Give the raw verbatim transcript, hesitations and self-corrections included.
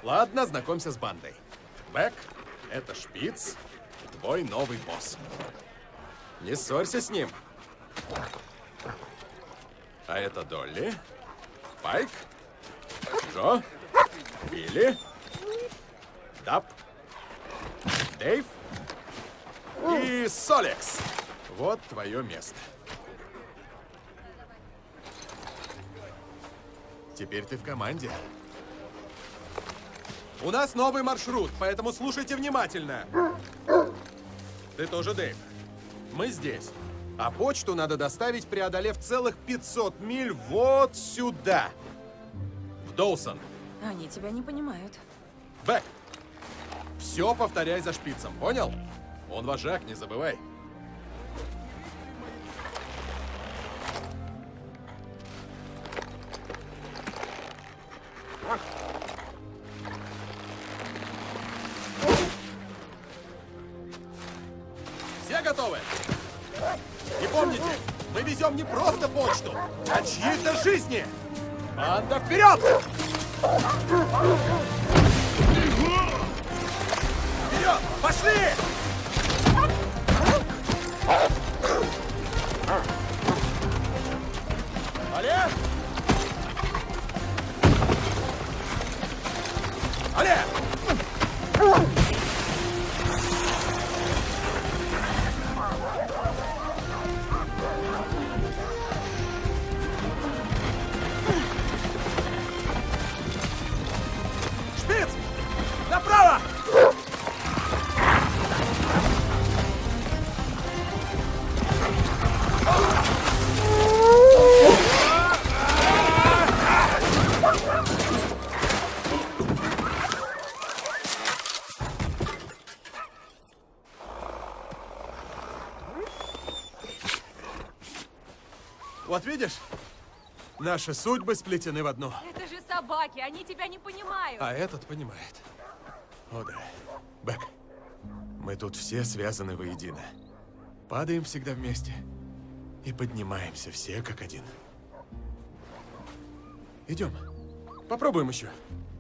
Ладно, знакомься с бандой. Бэк — это Шпиц, твой новый босс. Не ссорься с ним. А это Долли, Пайк, Джо, Билли, Даб, Дэйв и Солекс. Вот твое место. Теперь ты в команде. У нас новый маршрут, поэтому слушайте внимательно. Ты тоже, Дэйв. Мы здесь. А почту надо доставить, преодолев целых пятьсот миль вот сюда. В Доусон. Они тебя не понимают. Бэк, все повторяй за Шпицем, понял? Он вожак, не забывай. Все готовы? И помните, мы везем не просто почту, а чьи-то жизни! Банда, вперед! Вперед! Пошли! Олег! Олег! Шпиц! Направо! Вот видишь? Наши судьбы сплетены в одну. Это же собаки, они тебя не понимают. А этот понимает. О да. Бэк, мы тут все связаны воедино. Падаем всегда вместе. И поднимаемся все как один. Идем. Попробуем еще.